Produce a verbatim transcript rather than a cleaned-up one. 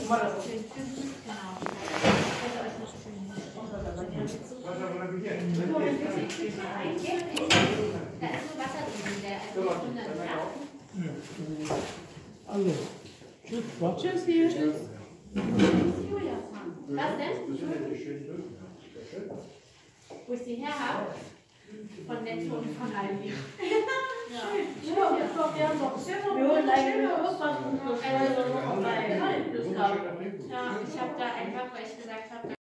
Also, tschüss. Tschüss hier. Tschüss. Was denn? Wo ich sie her habe? Von Netto und von Aldi. Ja, ich glaube, wir haben noch schöne Urfassung. Ja, ich habe da einfach, weil ich gesagt habe,